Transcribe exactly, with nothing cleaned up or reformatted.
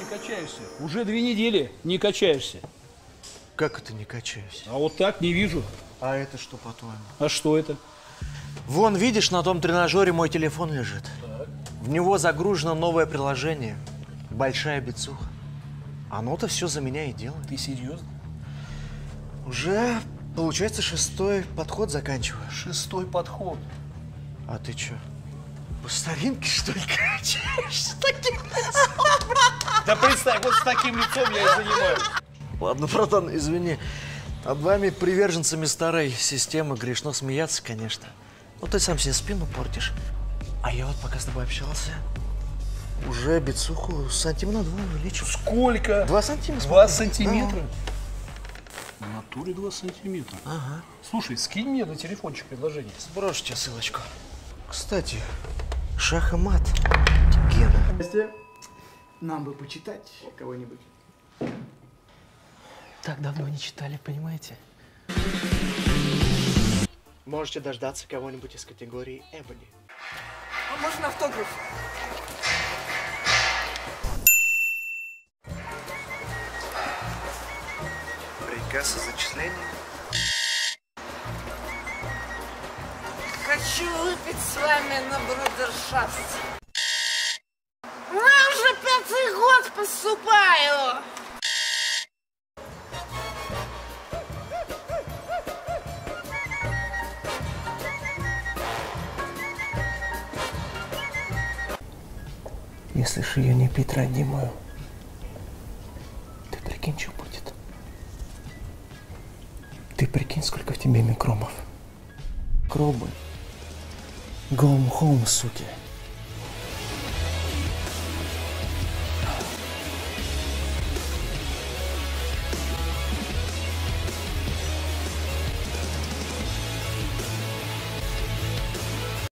качаешься? Уже две недели не качаешься. Как это не качаюсь? А вот так не вижу. А это что, по-твоему? А что это? Вон, видишь, на том тренажере мой телефон лежит. Так. В него загружено новое приложение. Большая бицуха. Оно-то все за меня и делает. Ты серьезно? Уже, получается, шестой подход заканчиваю. Шестой подход. А ты чё? По старинке, что ли, качаешься таким? Да представь, вот с таким лицом я и занимаюсь. Ладно, братан, извини. Над вами, приверженцами старой системы, грешно смеяться, конечно. Но ты сам себе спину портишь. А я вот пока с тобой общался, уже бицуху сантиметра на два увеличил. Сколько? Два сантиметра. Два сантиметра? В натуре два сантиметра. Ага. Слушай, скинь мне на телефончик предложение. Сброшу тебе ссылочку. Кстати, шах и мат, Гена. Настя, нам бы почитать кого-нибудь. Так давно не читали, понимаете? Можете дождаться кого-нибудь из категории Эбони. А можно автограф? Приказ о зачислении. Хочу выпить с вами на брудершафт. Я уже пятый год поступаю. Если ж ее не пить родимую, ты прикинь, что будет? Ты прикинь, сколько в тебе микробов. Кробы. Go home, суки.